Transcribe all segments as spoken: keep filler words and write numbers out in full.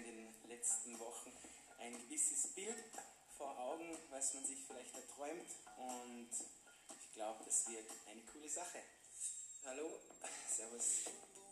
in den letzten Wochen ein gewisses Bild vor Augen, was man sich vielleicht erträumt, und ich glaube, das wird eine coole Sache. Hallo, servus.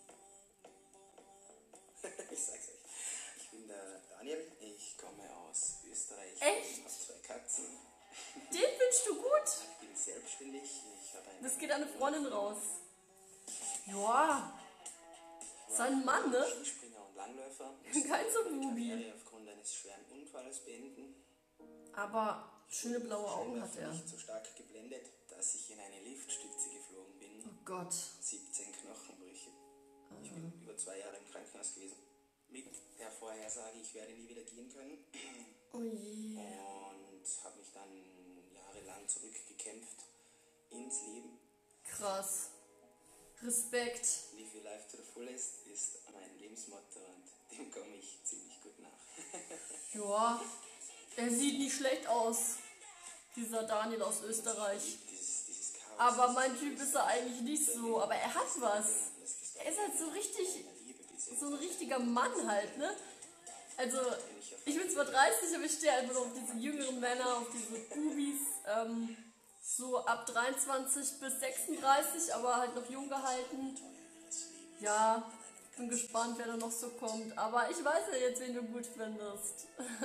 Ich sag's euch, ich bin der Daniel, ich komme aus Österreich. Echt? Ich habe zwei Katzen. Den findest du gut? Ich bin selbstständig, ich habe eine... Das geht an eine Freundin raus. Ja, sein Mann, ne? Skispringer und Langläufer. Kein so meine Bubi. Karriere aufgrund eines schweren Unfalls beenden. Aber schöne blaue Augen hat er. Nicht so stark geblendet, dass ich in eine Liftstütze geflogen bin. Oh Gott. siebzehn Knochenbrüche. Ich bin über zwei Jahre im Krankenhaus gewesen. Mit der Vorhersage, ich werde nie wieder gehen können. Oh je. Und habe mich dann jahrelang zurückgekämpft ins Leben. Krass. Respekt. Live your life to the fullest ist mein Lebensmotto und dem komme ich ziemlich gut nach. Ja, er sieht nicht schlecht aus, dieser Daniel aus Österreich. Dieses, dieses Chaos, Aber mein Typ ist er eigentlich nicht so. Aber er hat was. Er ist halt so richtig, so ein richtiger Mann halt, ne? Also, ich bin zwar dreißig, aber ich stehe einfach noch auf diese jüngeren Männer, auf diese Bubis. Ähm, so ab dreiundzwanzig bis sechsunddreißig, aber halt noch jung gehalten. Ja, bin gespannt, wer da noch so kommt. Aber ich weiß ja jetzt, wen du gut findest.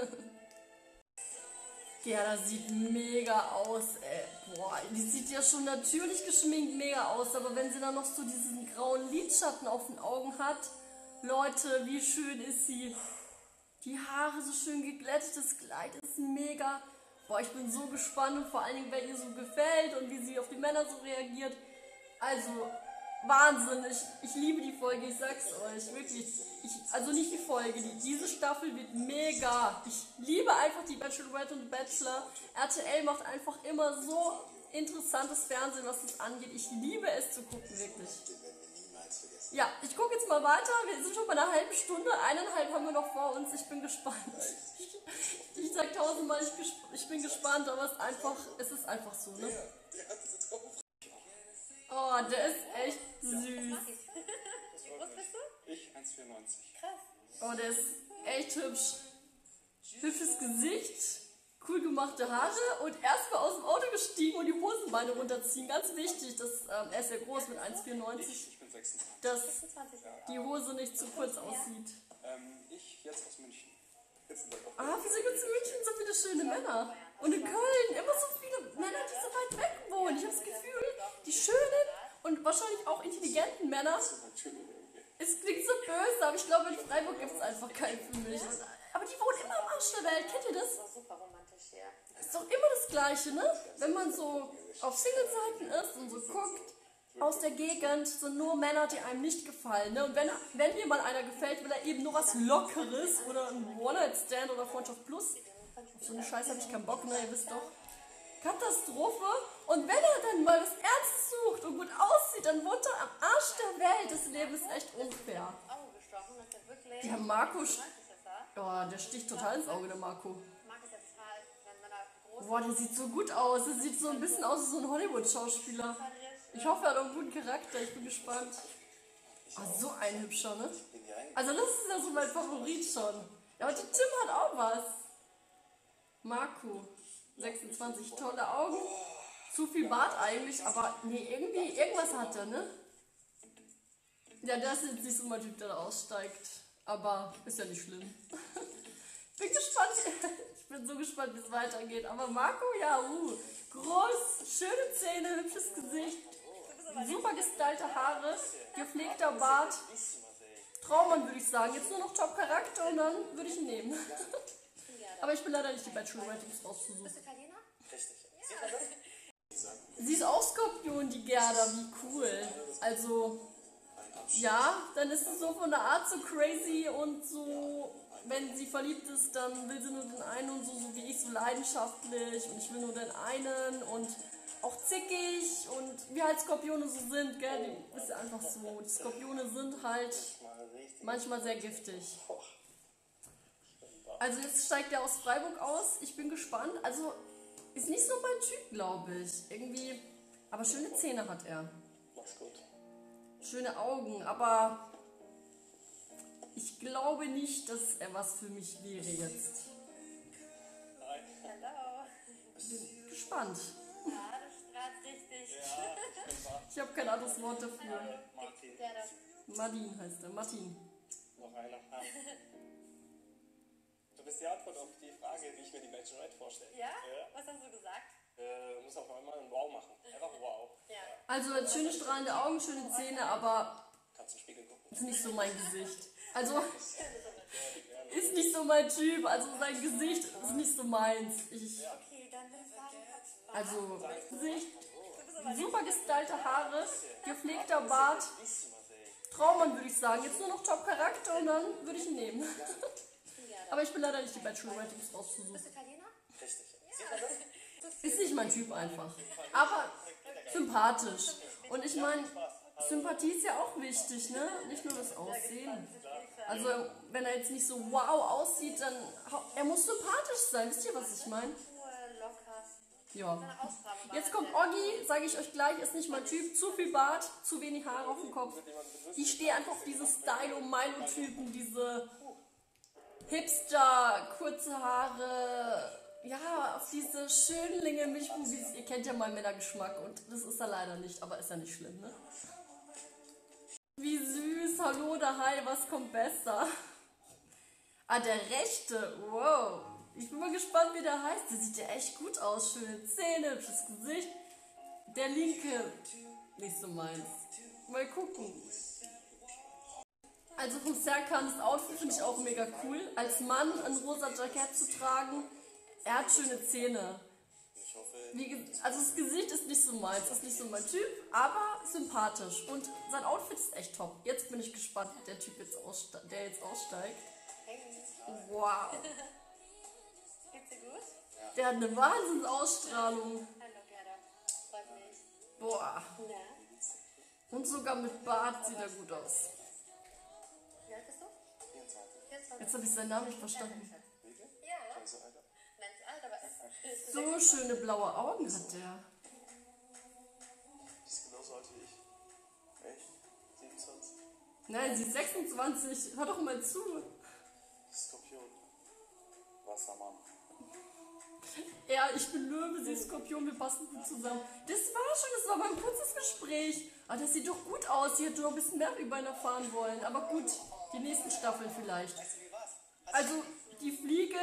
Gerda sieht mega aus, ey. Boah, die sieht ja schon natürlich geschminkt mega aus, aber wenn sie dann noch so diesen grauen Lidschatten auf den Augen hat, Leute, wie schön ist sie. Die Haare so schön geglättet, das Kleid ist mega. Boah, ich bin so gespannt und vor allen Dingen, wer ihr so gefällt und wie sie auf die Männer so reagiert. Also, Wahnsinn, ich, ich liebe die Folge, ich sag's euch, wirklich. Ich, also nicht die Folge, die, diese Staffel wird mega. Ich liebe einfach die Bachelorette und Bachelor. R T L macht einfach immer so interessantes Fernsehen, was das angeht. Ich liebe es zu gucken, wirklich. Ja, ich gucke jetzt mal weiter. Wir sind schon bei einer halben Stunde. Eineinhalb haben wir noch vor uns. Ich bin gespannt. Ich sag tausendmal, ich, ich bin gespannt, aber es ist einfach, es ist einfach so, ne? Oh, der ist echt süß. Ich eins Komma vierundneunzig. Oh, der ist echt hübsch. Hübsches Gesicht, cool gemachte Haare und erstmal aus dem Auto gestiegen und die Hosenbeine runterziehen. Ganz wichtig, dass, ähm, er ist ja groß mit eins Komma vierundneunzig, Ich bin sechsundzwanzig. dass die Hose nicht zu kurz aussieht. Ähm, ich jetzt aus München. Jetzt in der Woche. Ah, wieso gibt es in München so viele schöne Männer? Und in Köln immer so viele Männer, die so weit weg wohnen. Ich habe das Gefühl, die schönen und wahrscheinlich auch intelligenten Männer, es klingt so böse, aber ich glaube, in Freiburg gibt es einfach keinen für mich. Aber die wohnen immer am Arsch der Welt. Kennt ihr das? Ist doch immer das Gleiche, ne? Wenn man so auf Single-Seiten ist und so guckt, aus der Gegend sind nur Männer, die einem nicht gefallen. Ne? Und wenn, wenn mir mal einer gefällt, will er eben nur was Lockeres oder ein One-Night-Stand oder Freundschaft Plus. Auf so eine Scheiße habe ich keinen Bock, ne? Ihr wisst doch. Katastrophe. Und wenn er dann mal was Ernstes sucht und gut aussieht, dann wohnt er am Arsch der Welt. Das Leben ist echt unfair. Der Marco, oh, der sticht total ins Auge, der Marco. Boah, der sieht so gut aus. Der sieht so ein bisschen aus wie so ein Hollywood-Schauspieler. Ich hoffe, er hat auch einen guten Charakter. Ich bin gespannt. Oh, so ein hübscher, ne? Also das ist ja so mein Favorit schon. Ja, aber der Tim hat auch was. Marco, sechsundzwanzig, tolle Augen. Zu viel Bart eigentlich, aber nee, irgendwie, irgendwas hat er, ne? Ja, das ist jetzt nicht so mein Typ, der da aussteigt. Aber ist ja nicht schlimm. Bin gespannt. Ich bin so gespannt, wie es weitergeht. Aber Marco, ja, uh, groß, schöne Zähne, hübsches Gesicht, super gestylte Haare, gepflegter Bart. Traummann, würde ich sagen. Jetzt nur noch Top-Charakter und dann würde ich ihn nehmen. Aber ich bin leider nicht die Bachelorette, um es rauszusuchen. Sie ist auch Skorpion, die Gerda, wie cool. Also, ja, dann ist es so von der Art so crazy und so, wenn sie verliebt ist, dann will sie nur den einen und so, so wie ich, so leidenschaftlich und ich will nur den einen und auch zickig und wie halt Skorpione so sind, gell, die ist ja einfach so, die Skorpione sind halt manchmal sehr giftig. Also jetzt steigt er aus Freiburg aus, ich bin gespannt, also ist nicht so mein Typ, glaube ich, irgendwie, aber schöne Zähne hat er. Mach's gut. Schöne Augen, aber Ich glaube nicht, dass er was für mich wäre jetzt. Hi. Hallo. Bin gespannt. Ja, du strahlst richtig. Ja, ich bin Martin. Ich habe kein anderes Wort dafür. Martin. Der das. Martin heißt er. Martin. Noch einer. Hi. Du bist die Antwort auf die Frage, wie ich mir die Bachelorette vorstelle. Ja? Ja. Was hast du gesagt? Äh, muss auf einmal ein Wow machen. Einfach wow. Ja. Also er hat schöne strahlende Augen, schöne Zähne, aber Kannst du in den Spiegel gucken? ist nicht so mein Gesicht. Also ist nicht so mein Typ. Also sein Gesicht ist nicht so meins. Ich, Okay, dann würde ich sagen, Bart. also Gesicht, super gestylte Haare, gepflegter Bart. Traummann würde ich sagen. Jetzt nur noch Top-Charakter und dann würde ich ihn nehmen. Aber ich bin leider nicht die Bachelorette, um es rauszusuchen. Bist du Italiener? Richtig. Sieht man das? Ist nicht mein Typ einfach. Aber sympathisch. Und ich meine, Sympathie ist ja auch wichtig, ne? Nicht nur das Aussehen. Also wenn er jetzt nicht so wow aussieht, dann hau- er muss sympathisch sein. Wisst ihr, was ich meine? Cool, locker. Ja. Ausstrahlung war Jetzt das kommt ja. Oggi, sage ich euch gleich, ist nicht mein Typ. Zu viel Bart, zu wenig Haare auf dem Kopf. Ich stehe einfach auf diese Stylo-Milo-Typen, diese Hipster, kurze Haare, ja, auf diese Schönlinge, Milchbubis. Ihr kennt ja meinen Männergeschmack und das ist er leider nicht, aber ist ja nicht schlimm, ne? Wie süß, hallo da, hi, was kommt besser? Ah, der rechte, wow. Ich bin mal gespannt, wie der heißt. Der sieht ja echt gut aus, schöne Zähne, hübsches Gesicht. Der linke, nicht so meins. Mal gucken. Also vom Serkan, das Outfit finde ich auch mega cool. Als Mann ein rosa Jackett zu tragen, er hat schöne Zähne. Ich hoffe, Wie, ge- also das Gesicht ist nicht so meins, ist nicht so mein Typ, aber sympathisch. Und sein Outfit ist echt top. Jetzt bin ich gespannt, der Typ jetzt ausste der jetzt aussteigt. Wow. Geht's dir gut? Der hat eine Wahnsinnsausstrahlung. Hallo, Gerda. Freut mich. Boah. Na? Und sogar mit Bart sieht er gut aus. Wie alt bist du? vierundzwanzig. vierundzwanzig. Jetzt habe ich seinen Namen nicht verstanden. Wirklich? Ja. Also, Alter. Nein, nicht alt, aber es ist. So schöne blaue Augen hat der. Die ist genauso alt wie ich. Echt? siebenundzwanzig? Nein, sie ist sechsundzwanzig. Hör doch mal zu. Skorpion. Wassermann. Ja, ich bin Löwe, sie ist Skorpion, wir passen gut zusammen. Das war schon, das war mein kurzes Gespräch. Aber das sieht doch gut aus. Sie hätte noch ein bisschen mehr über ihn erfahren wollen. Aber gut, die nächsten Staffeln vielleicht. Also, die Fliege,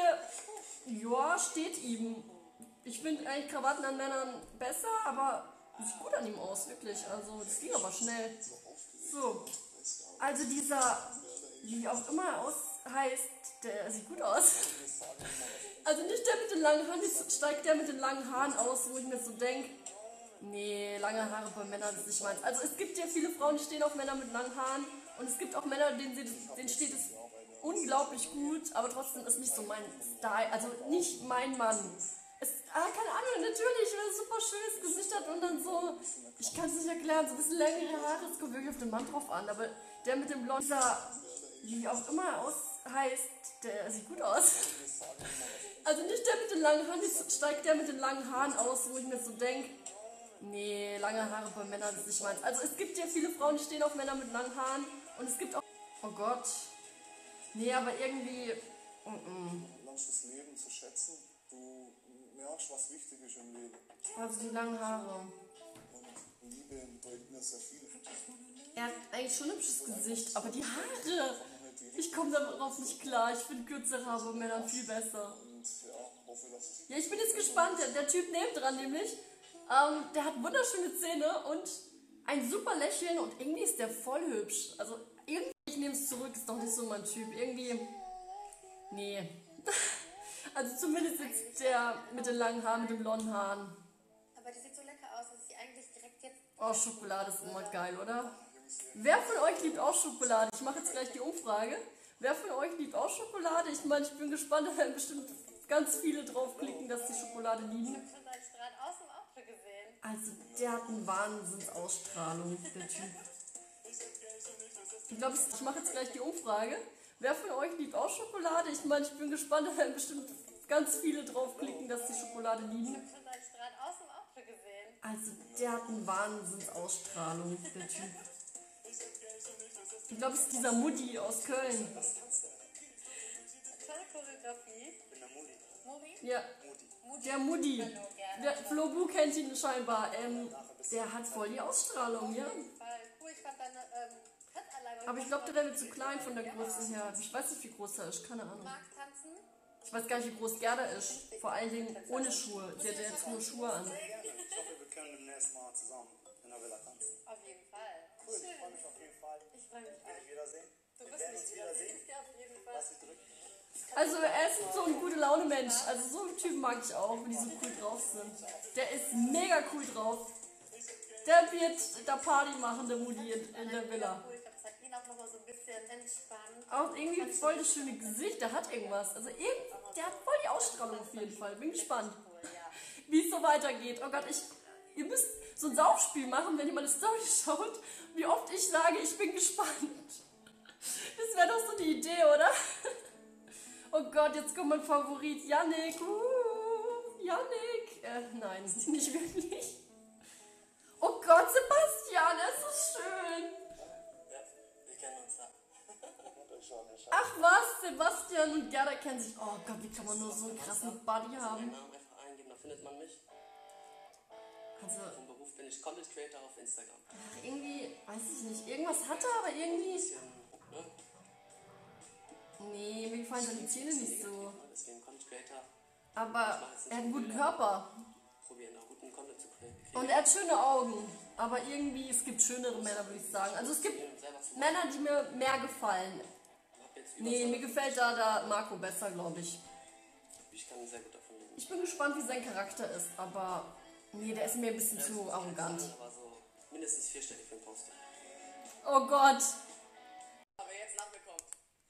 ja, steht ihm. Ich finde eigentlich Krawatten an Männern besser, aber sieht gut an ihm aus, wirklich. Also, das ging aber schnell. So, also dieser, wie auch immer aus heißt, der sieht gut aus. Also nicht der mit den langen Haaren, jetzt steigt der mit den langen Haaren aus, wo ich mir so denke, nee, lange Haare bei Männern ist nicht meins. Also es gibt ja viele Frauen, die stehen auf Männer mit langen Haaren und es gibt auch Männer, denen, sie, denen steht es unglaublich gut, aber trotzdem ist nicht so mein Style, also nicht mein Mann. Es, ah, keine Ahnung, natürlich, wenn er super schönes Gesicht hat und dann so, ich kann es nicht erklären, so ein bisschen längere Haare, es kommt wirklich auf den Mann drauf an, aber der mit dem blonden, dieser, wie auch immer aus heißt, der sieht gut aus. Also nicht der mit den langen Haaren, jetzt steigt der mit den langen Haaren aus, wo ich mir so denke, nee, lange Haare bei Männern ist nicht meins. Also es gibt ja viele Frauen, die stehen auf Männer mit langen Haaren und es gibt auch, oh Gott, nee, aber irgendwie, mm -mm. Du lernst das Leben zu schätzen. Du merkst, was wichtig ist im Leben. Also die langen Haare. Und Liebe bedeutet mir sehr viel. Er hat eigentlich schon ein hübsches Gesicht, aber die Haare, ich komme darauf nicht klar. Ich finde kürzere Haare bei Männern viel besser. Und ja, hoffe, dass es Ja, ich bin jetzt gespannt. Der, der Typ neben dran nämlich, ähm, der hat wunderschöne Zähne und ein super Lächeln und irgendwie ist der voll hübsch. Also irgendwie, ich nehme es zurück, ist doch nicht so mein Typ. Irgendwie, nee. Also zumindest jetzt der mit den langen Haaren, mit den blonden Haaren. Aber die sieht so lecker aus, dass ich eigentlich direkt jetzt. Oh, Schokolade ist immer geil, oder? Wer von euch liebt auch Schokolade? Ich mache jetzt gleich die Umfrage. Wer von euch liebt auch Schokolade? Ich meine, ich bin gespannt, da werden bestimmt ganz viele draufklicken, dass die Schokolade lieben. Ich habe deinen Strahl aus dem Auto gesehen. Also, der hat eine Wahnsinnsausstrahlung, der Typ. Ich glaube, ich mache jetzt gleich die Umfrage. Wer von euch liebt auch Schokolade? Ich meine, ich bin gespannt, da werden bestimmt ganz viele draufklicken, dass die Schokolade lieben. Ich habe deinen Strahl aus dem Auto gesehen. Also, der hat eine Wahnsinnsausstrahlung, der Typ. Ich glaube, es ist dieser Mutti aus Köln. Was tanzt der? Tolle Choreografie. Ich bin der Mudi. Muri? Ja, Mudi. Mutti. der Mutti. Hallo, gerne. Der Flo Bu kennt ihn scheinbar. Ähm, der hat voll die Ausstrahlung, ja. Auf jeden Fall. Cool, ich fand deine ähm, Tanzanlage. Aber ich glaube, der wäre zu klein von der Größe her. Ich weiß nicht, wie groß er ist, keine Ahnung. Mag tanzen? Ich weiß gar nicht, wie groß Gerda ist. Vor allen Dingen ohne Schuhe. Sie hat ja jetzt nur Schuhe an. Gerne. Ich hoffe, wir können demnächst mal zusammen in der Villa tanzen. Auf jeden Fall. Cool, ich freue Schön. mich auf jeden Fall. Ich freue mich Will auch. ich wiedersehen? Du Wir wirst werden mich uns wieder wiedersehen. sehen. Ja, auf jeden Fall. Lass dich drücken. Also er ist so ein gute Laune Mensch. Also so einen Typen mag ich auch, wenn die so cool drauf sind. Der ist mega cool drauf. Der wird da Party machen, der Mutti in, in der Villa. Cool, ich glaube, es hat ihn auch nochmal so ein bisschen entspannt. Auch irgendwie voll das schöne Gesicht, der hat irgendwas. Also irgend, der hat voll die Ausstrahlung auf jeden Fall. Bin gespannt, Cool, ja. wie es so weitergeht. Oh Gott, ich, ihr müsst so ein Saufspiel machen, wenn ihr meine Story schaut, wie oft ich sage, ich bin gespannt. Das wäre doch so die Idee, oder? Oh Gott, jetzt kommt mein Favorit, Yannick. Uh, Yannick. Äh, nein, nicht wirklich. Oh Gott, Sebastian, er ist so schön. Ja, wir kennen uns da. Schon, ja, schon. Ach was, Sebastian und Gerda kennen sich. Oh Gott, wie kann man nur so einen krassen Buddy Meinen haben? Namen einfach eingeben, da findet man mich. Also, Vom Beruf bin ich Content Creator auf Instagram. ach, irgendwie, weiß ich nicht. Irgendwas hat er, aber irgendwie. Bisschen, ne? Nee, mir gefallen seine Zähne nicht so. Ne? Deswegen Content Creator. Aber er hat einen guten Körper. Probieren auch guten Content zu kreieren. Und er hat schöne Augen. Aber irgendwie, es gibt schönere Männer, würde ich sagen. Also es gibt Selber zu Männer, die mir mehr gefallen. hab jetzt über Nee, mir gefällt da der Marco besser, glaube ich. Ich kann sehr gut davon leben. Ich bin gespannt, wie sein Charakter ist, aber nee, der ist mir ein bisschen zu arrogant. Aber so mindestens vierstellig für ein Posting. Oh Gott. Aber jetzt nach mir kommt.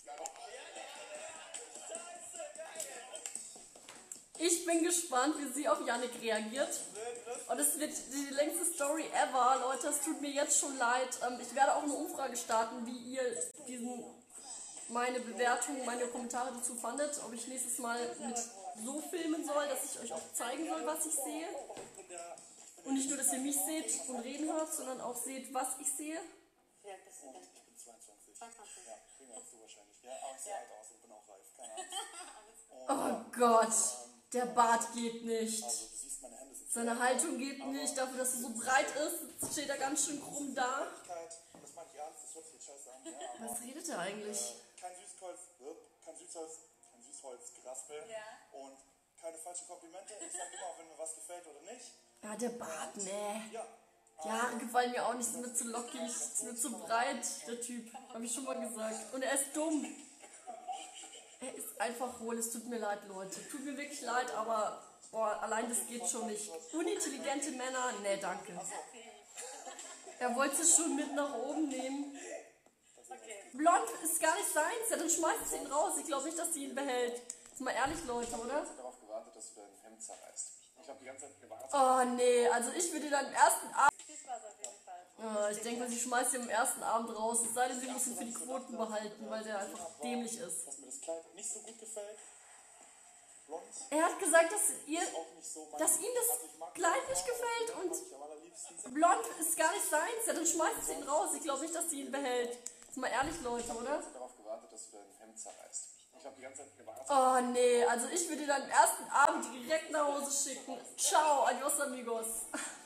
Ich bin gespannt, wie sie auf Yannick reagiert. Und es wird die längste Story ever, Leute. Es tut mir jetzt schon leid. Ähm, Ich werde auch eine Umfrage starten, wie ihr diesen, meine Bewertung, meine Kommentare dazu fandet. Ob ich nächstes Mal mit so filmen soll, dass ich euch auch zeigen soll, was ich sehe. Und nicht nur, dass ihr mich seht und reden hört, sondern auch seht, was ich sehe. Wie alt bist du denn? Ich bin zweiundzwanzig. zweiundzwanzig. Ja, jünger als du wahrscheinlich. Ja, aber ich sehe alt aus und bin auch reif. Keine Oh Ahnung. Gott, der Bart geht nicht. Also, du siehst, meine Hände sind Seine Haltung geht nicht. Dafür, dass er so breit ist, steht er ganz schön krumm da. Fähigkeit. Und das meine ich ernst, das hört sich jetzt scheiße an. Ja, aber Was redet er eigentlich? kein Süßholz, kein Süßholz, kein Süßholzgeraspel. Ja. Und keine falschen Komplimente. Ich sag immer, wenn mir was gefällt oder nicht. Ja, der Bart, nee. Ja. Die Haare gefallen mir auch nicht, sind mir zu lockig, ist mir zu breit, der Typ. Habe ich schon mal gesagt. Und er ist dumm. Er ist einfach hohl, es tut mir leid, Leute. Tut mir wirklich leid, aber boah, allein das geht schon nicht. Unintelligente Männer, nee, danke. Er wollte es schon mit nach oben nehmen. Okay. Blond ist gar nicht seins, ja, dann schmeißt sie ihn raus. Ich glaube nicht, dass sie ihn behält. Jetzt mal ehrlich, Leute, oder? Ich habe darauf gewartet, dass du dein Hemd zerreißt. Ich habe die ganze Zeit gewartet. Oh nee, also ich würde dann im ersten Abend. Viel Spaß auf jeden Fall. Oh, ich denke, sie schmeißt ihn im ersten Abend raus. Es sei denn, sie muss ihn für die Quoten behalten, weil der einfach dämlich ist. Dass mir das Kleid nicht so gut gefällt. Blond. Er hat gesagt, dass ihr, Auch nicht so mein. dass ihm das Also ich mag Kleid nicht gefällt mag und ich am allerliebsten. blond ist gar nicht seins. Ja, dann schmeißt sie ihn raus. Ich glaube nicht, dass sie ihn behält. Jetzt mal ehrlich, Leute, Ich habe oder? darauf gewartet, dass du dein Hemd zerreißt. Ich habe die ganze Zeit gewartet. Oh nee, also ich würde ihn dann am ersten Abend direkt nach Hause schicken. Ciao, adios amigos.